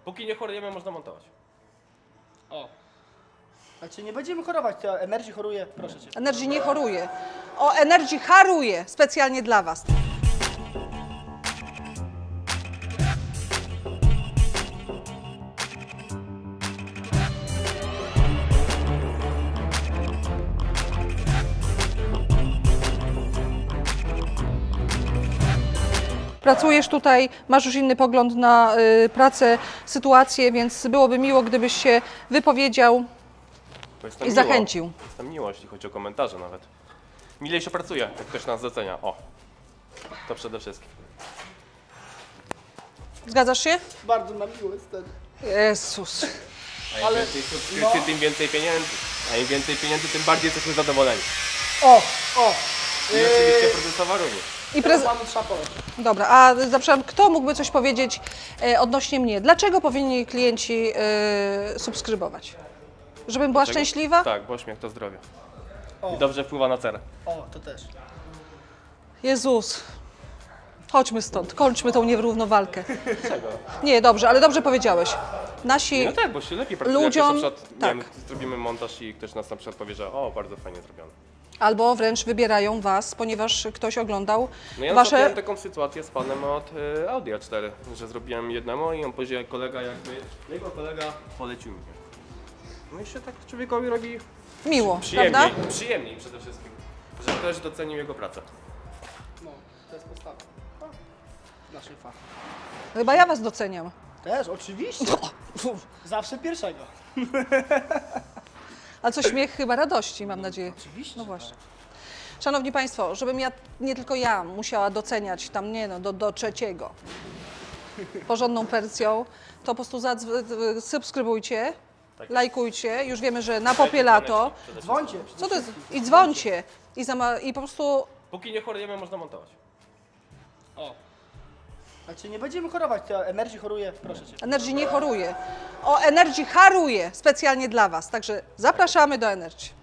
Póki nie chorujemy, można montować. O. Znaczy nie będziemy chorować, to Energy choruje, proszę cię. Energy nie choruje. O, Energy haruje specjalnie dla was. Pracujesz tutaj, masz już inny pogląd na pracę, sytuację, więc byłoby miło, gdybyś się wypowiedział i zachęcił. Jestem miło, jeśli chodzi o komentarze nawet. Milej się pracuje, jak ktoś nas docenia. O, to przede wszystkim. Zgadzasz się? Bardzo nam miło jest ten. Jezus. A im więcej subskrypcji, tym więcej pieniędzy. A im więcej pieniędzy, tym bardziej jesteśmy zadowoleni. O. I oczywiście producentowa również. I Mamy szapę. Dobra, a zapraszam, kto mógłby coś powiedzieć odnośnie mnie? Dlaczego powinni klienci subskrybować? Żebym była szczęśliwa? Tak, bo śmiech to zdrowie. I dobrze wpływa na cerę. O, to też. Jezus. Chodźmy stąd, kończmy tą nierówną walkę. Czego? Nie, dobrze, ale dobrze powiedziałeś. Nasi No tak, bo się lepiej pracuje. ludziom, Jak na przykład, tak. nie wiem, zrobimy montaż i ktoś nas na przykład powie, że o, bardzo fajnie zrobione. albo wręcz wybierają was, ponieważ ktoś oglądał No ja wasze... miałem taką sytuację z panem od Audi A4, że zrobiłem jednemu i on później kolega jakby, jego kolega polecił mnie. No i się tak człowiekowi robi Miło, przyjemniej, prawda? przyjemniej przede wszystkim, że ktoś docenił jego pracę. No, to jest podstawa. Naszej fachu. Chyba ja was doceniam. Też, oczywiście. Zawsze pierwszego. A co śmiech chyba radości, mam nadzieję. Oczywiście. No właśnie. Szanowni Państwo, żebym ja, nie tylko ja musiała doceniać tam, nie no, do trzeciego porządną wersją, to po prostu subskrybujcie, lajkujcie, już wiemy, że na popielato. Dzwońcie. Co to jest? I dzwońcie. I po prostu Póki nie chorujemy, można montować. O. Znaczy nie będziemy chorować, to Energy choruje, proszę cię. Energy nie choruje. O, Energy haruje specjalnie dla was. Także zapraszamy do Energy.